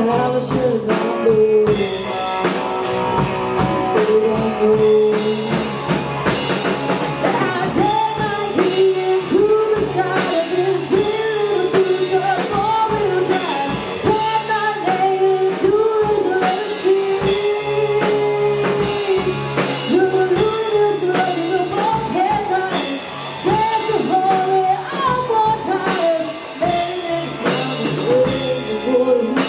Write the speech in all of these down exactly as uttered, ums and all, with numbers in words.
I should have known, baby. Baby, don't know. I dare my key into the side of this little suitcase, four-wheel drive. Pour my name into his limousine. You're the luminous light in the both headlights. Says you're hurry, I'm more tired. Maybe next time you're waiting for you.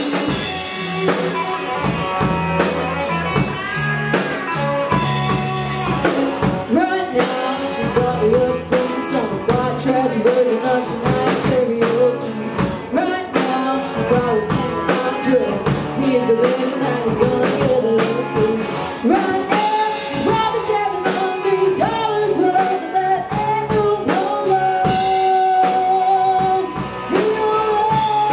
Right now, she brought me up singing some white trash version of Shania karaoke. Right now, she probably singing I'm drunk. He's the lady that is gonna get a little food. Right now, she's probably taking on me dollars worth of that annual polo. You know,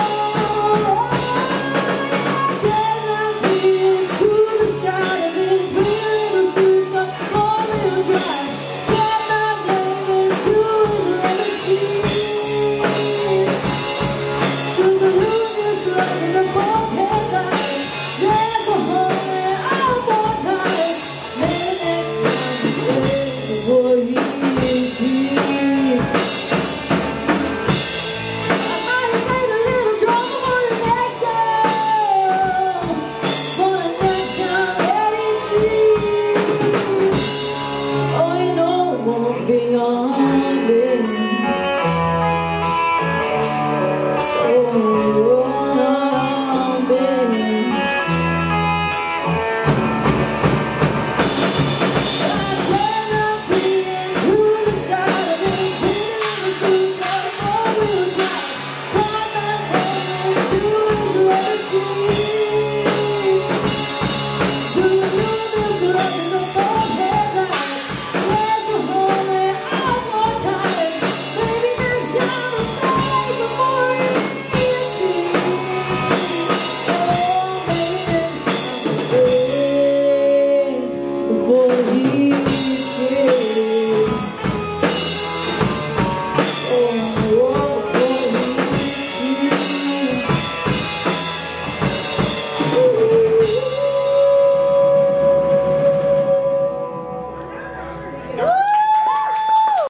I get my key into the side of this little suitcase, four-wheel drive. Pour my name into his limousine. Took the luminous light in the